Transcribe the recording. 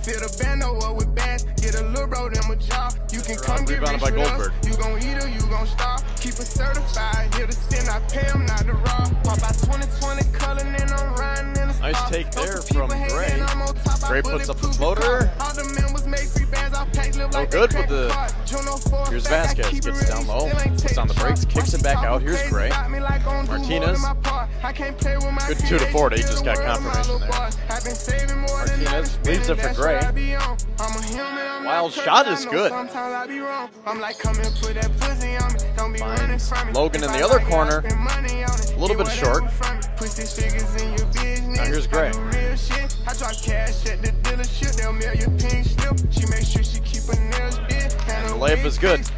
Fill the bando up with bands, get a little bro them a job. You can come get rich by with Goldberg. us. You gon' eat or you gon' starve. Keep it certified, here to sin, I pay them not to rob. Pop out 2020 color, and I'm riding in the Nice take there from Gray. Gray puts up the floater. No good with the. Here's Vasquez, gets down low, puts on the brakes, kicks it back out. Here's Gray. Martinez. Good 2 to 40, just got confirmation there. Martinez leaves it for Gray. Wild shot is good. Finds Logan in the other corner. A little bit short. Now here's Gray. And the layup is good.